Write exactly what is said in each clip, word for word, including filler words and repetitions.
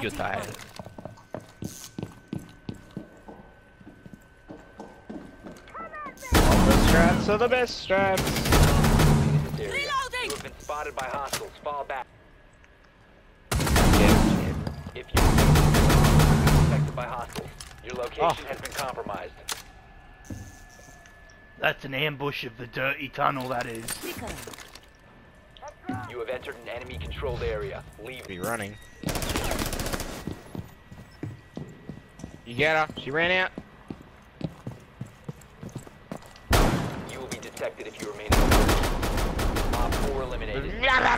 idiota. The straps are the best straps. Reloading! You have been spotted by hostiles. Fall back. If you are affected by hostiles, your location Oh. has been compromised. That's an ambush of the dirty tunnel, that is. You have entered an enemy-controlled area. Leave. Be running. You get her. She ran out. You will be detected if you remain in the building. Op four eliminated.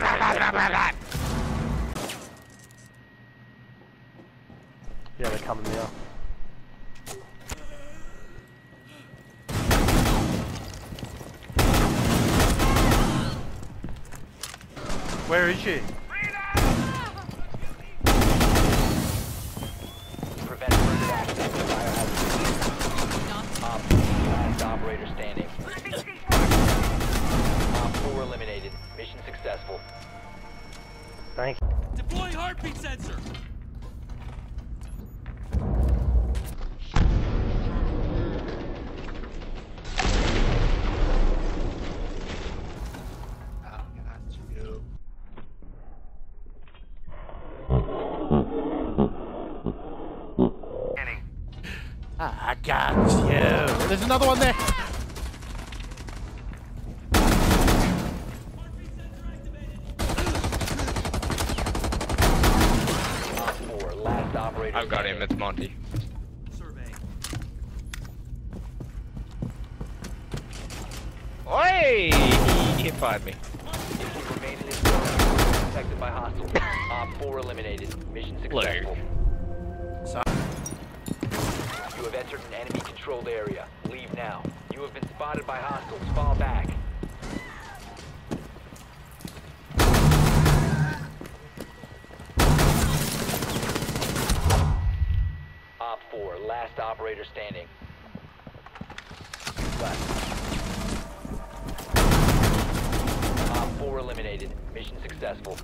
Yeah, they're coming now. Where is she? Prevent further access to biohazard. Op last operator standing. Op four eliminated. Mission successful. Thank you. Deploying heartbeat sensor. I got you. There's another one there. Op four last operator. I've got him. It's Monty. Survey. Oi! He hit fired me. If you remain in this building, you will be detected by hostiles. Op four eliminated. Mission successful. You have entered an enemy-controlled area. Leave now. You have been spotted by hostiles. Fall back. Op four, last operator standing. Left. Op four eliminated. Mission successful.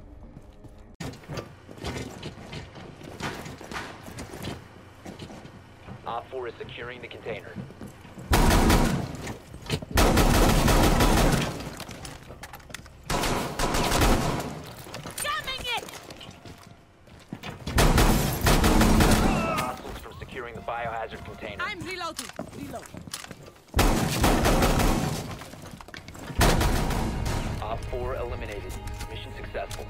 Op four is securing the container. Jamming it! Hostiles from securing the biohazard container. I'm reloading. Reload. Op four eliminated. Mission successful.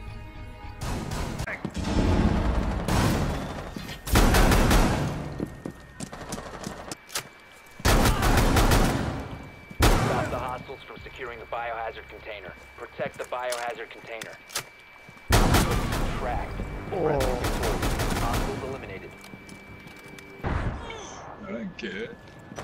Stop the hostiles from securing the biohazard container. Protect the biohazard container. Tracked. Friendly control. Hostiles eliminated. I don't get it.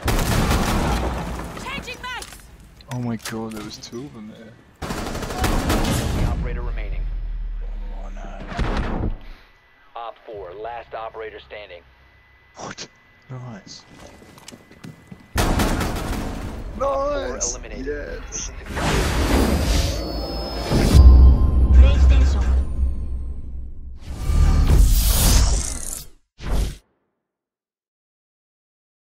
Changing mags! Oh my god, there was two of them there. The operator remaining. Oh no. Op four, last operator standing. What? Nice. Op four Nice! eliminated. Yes! Mission successful.